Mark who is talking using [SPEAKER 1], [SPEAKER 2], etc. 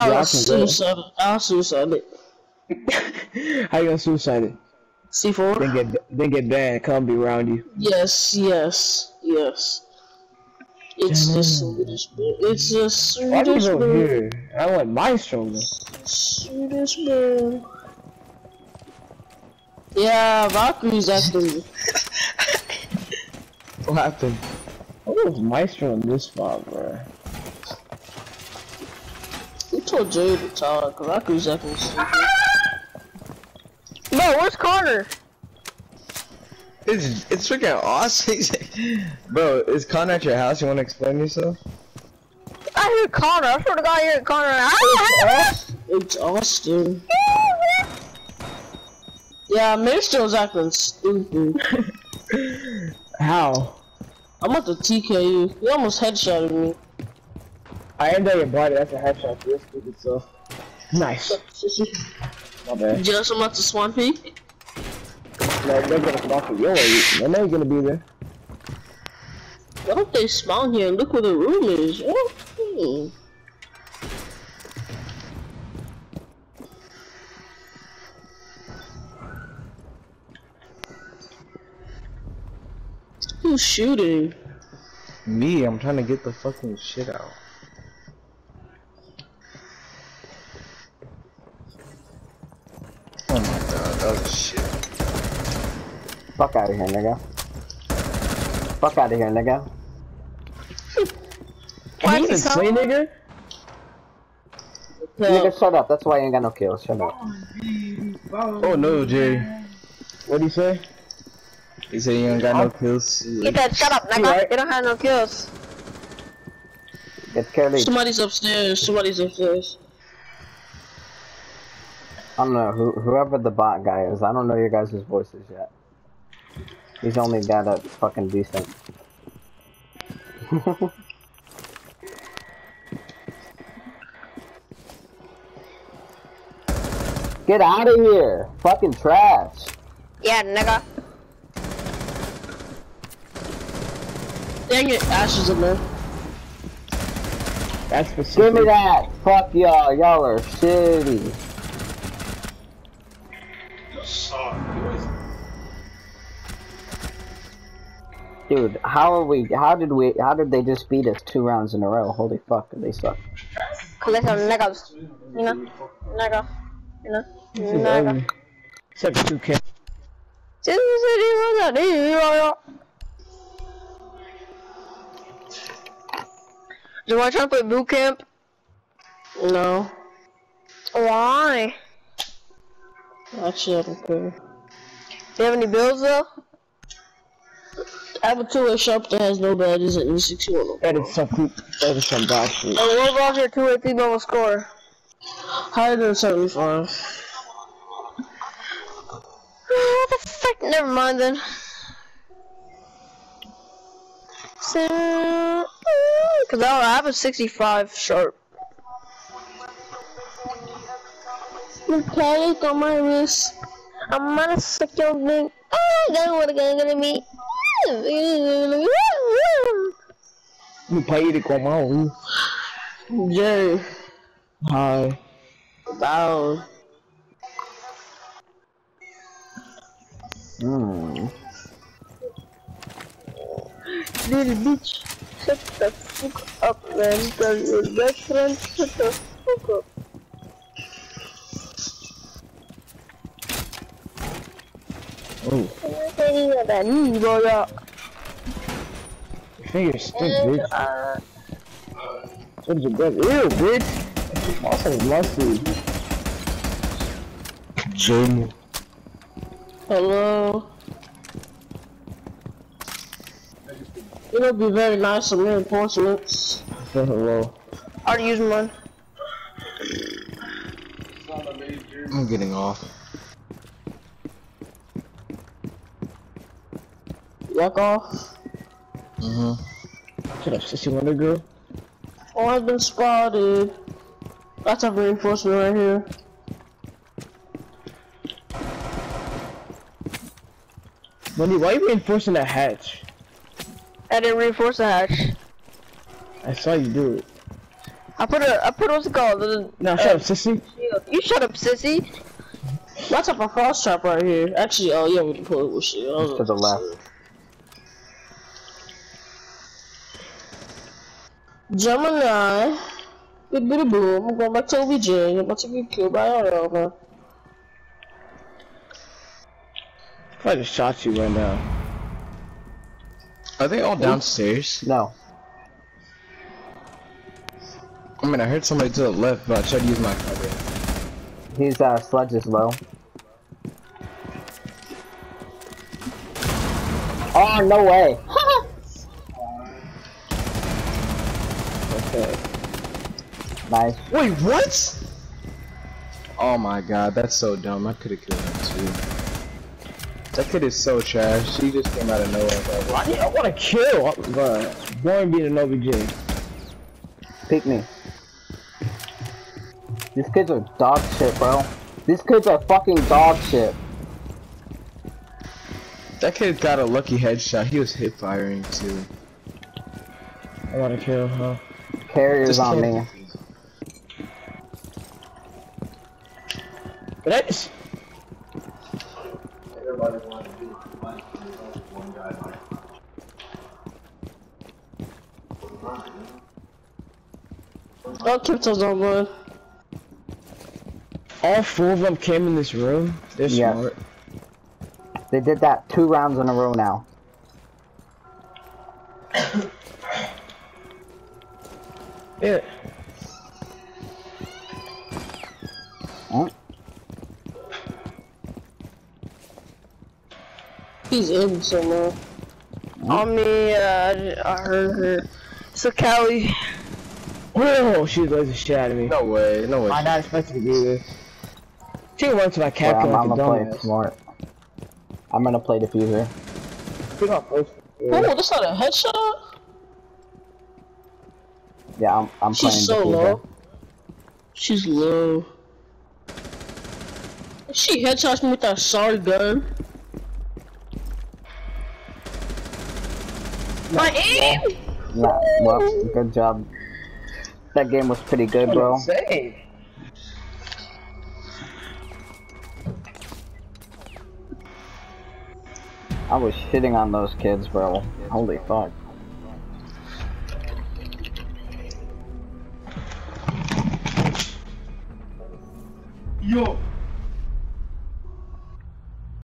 [SPEAKER 1] I'll suicide it. I'll suicide it.
[SPEAKER 2] How you gonna suicide it?
[SPEAKER 1] C4.
[SPEAKER 2] Then get banned. Come be around you.
[SPEAKER 1] Yes. It's the sweetest bit. It's the sweetest bit.
[SPEAKER 2] Here? I want my stronger.
[SPEAKER 1] Sweetest bit. Yeah, Valkyrie's acting.
[SPEAKER 2] What happened? What was Maestro in this spot, bro?
[SPEAKER 1] Who told Jay to talk? Valkyrie's acting stupid.
[SPEAKER 3] Bro, where's Connor?
[SPEAKER 4] It's freaking awesome. Bro, is Connor at your house? You wanna explain yourself?
[SPEAKER 3] I hear Connor. I swear to God, I hear Connor.
[SPEAKER 1] It's Austin. Yeah, Maestro's acting stupid.
[SPEAKER 2] How?
[SPEAKER 1] I'm about to TK you. You almost headshotted me.
[SPEAKER 2] I aimed at your body. That's a headshot for this stupid stuff. Nice. My bad.
[SPEAKER 1] Just I'm about to swan peek.
[SPEAKER 2] No, they're gonna come off of your way. I know you're gonna be there.
[SPEAKER 1] Why don't they spawn here? Look where the room is. Oh. Who's shooting?
[SPEAKER 4] Me, I'm trying to get the fucking shit out. Oh my god, that was shit.
[SPEAKER 5] Fuck out of here, nigga. Fuck out of here, nigga.
[SPEAKER 2] Can you even say nigga?
[SPEAKER 5] Nigga, shut up. That's why you ain't got no kills. Shut up.
[SPEAKER 4] Oh no, Jay.
[SPEAKER 2] What'd he say?
[SPEAKER 4] He said you ain't got no kills.
[SPEAKER 3] He said, shut up, nigga.
[SPEAKER 2] Right.
[SPEAKER 3] You don't have no kills.
[SPEAKER 5] Get careful.
[SPEAKER 1] Somebody's upstairs. Somebody's upstairs.
[SPEAKER 5] I don't know whoever the bot guy is. I don't know your guys' voices yet. He's only got a fucking decent. Get out of here! Fucking trash!
[SPEAKER 3] Yeah, nigga.
[SPEAKER 1] Dang it, Ash is in there.
[SPEAKER 2] That's specific.
[SPEAKER 5] Give me that! Fuck y'all! Y'all are shitty! Dude, how did they just beat us 2 rounds in a row? Holy fuck, they suck.
[SPEAKER 3] Cause they some niggas. You know? Nigga. You know? Nigga.
[SPEAKER 2] Except for 2K.
[SPEAKER 3] Do you want to try to play boot camp?
[SPEAKER 1] No.
[SPEAKER 3] Why?
[SPEAKER 1] Actually, I don't care.
[SPEAKER 3] Do you have any builds though?
[SPEAKER 1] I have a 2-way shop that has no badges and 61.
[SPEAKER 2] That is some bad shit.
[SPEAKER 3] Oh, what about your 2-way 3-bubble score?
[SPEAKER 1] Higher than 75.
[SPEAKER 3] What the fuck? Never mind then. So, cause I have a 65 sharp.
[SPEAKER 1] Okay, on my wrist.
[SPEAKER 3] I'm gonna suck your dick. Oh, that's what it's gonna be.
[SPEAKER 2] Me pay com a
[SPEAKER 1] Jay.
[SPEAKER 2] Hi.
[SPEAKER 1] Down.
[SPEAKER 3] Little bitch, shut the fuck up, man. Tell your best friend, shut the fuck up.
[SPEAKER 2] Oh. Your fingers stink, bitch. What's your breath? Ew, bitch. Also musty. Jamie.
[SPEAKER 1] Hello. It'll be very nice of reinforcements.
[SPEAKER 2] Say hello.
[SPEAKER 3] I already used mine.
[SPEAKER 4] I'm getting off.
[SPEAKER 1] Yuck off.
[SPEAKER 2] Shut up, sissy wonder girl.
[SPEAKER 1] Oh, I've been spotted. That's a reinforcement right here.
[SPEAKER 2] Money, why are you reinforcing that hatch?
[SPEAKER 3] I didn't reinforce the hatch.
[SPEAKER 2] I saw you do it.
[SPEAKER 3] I put what's it called?
[SPEAKER 2] No, shut up, sissy.
[SPEAKER 3] You shut up, sissy.
[SPEAKER 1] What's up a frost trap right here? Actually, oh yeah, we can pull it with shit.
[SPEAKER 5] To the left.
[SPEAKER 1] Gemini. Bit bitty boom. I'm going back to OBJ. I'm about to get killed by Ariana.
[SPEAKER 2] I just shot you right now.
[SPEAKER 4] Are they all downstairs?
[SPEAKER 5] No.
[SPEAKER 4] I mean, I heard somebody to the left, but I tried to use my cover.
[SPEAKER 5] He's Sledge is low. Oh no way!
[SPEAKER 2] Okay.
[SPEAKER 5] Nice.
[SPEAKER 4] Wait, what? Oh my god, that's so dumb. I could have killed him too. That kid is so trash. She just came out of nowhere. Bro.
[SPEAKER 2] I want to kill, bro. Born being an OBJ.
[SPEAKER 5] Pick me. These kids are dog shit, bro. These kids are fucking dog shit.
[SPEAKER 4] That kid got a lucky headshot. He was hip firing too.
[SPEAKER 2] I want to kill, huh?
[SPEAKER 5] Carrier's on me.
[SPEAKER 2] But I just...
[SPEAKER 1] Oh, Kipto's on one.
[SPEAKER 2] All 4 of them came in this room. They're
[SPEAKER 5] Yes.
[SPEAKER 2] smart.
[SPEAKER 5] They did that 2 rounds in a row now.
[SPEAKER 2] Yeah.
[SPEAKER 5] Huh?
[SPEAKER 1] He's in somewhere.
[SPEAKER 3] On me, I heard her. So Callie.
[SPEAKER 2] Whoa, she laser shit out of me.
[SPEAKER 4] No way, no way.
[SPEAKER 2] I'm not expecting to do this. She went to my captain
[SPEAKER 5] I'm
[SPEAKER 2] like a
[SPEAKER 5] gonna play
[SPEAKER 2] dumbass.
[SPEAKER 5] smart. I'm gonna play diffuser.
[SPEAKER 2] Pick up first.
[SPEAKER 1] Oh, that's not a headshot?
[SPEAKER 5] Yeah, I'm playing
[SPEAKER 1] She's so
[SPEAKER 5] diffuser.
[SPEAKER 1] low. She's low. She headshots me with that sorry gun. My aim!
[SPEAKER 5] Nah, well, good job. That game was pretty good, bro.
[SPEAKER 2] Insane.
[SPEAKER 5] I was shitting on those kids, bro. Holy fuck.
[SPEAKER 2] Yo.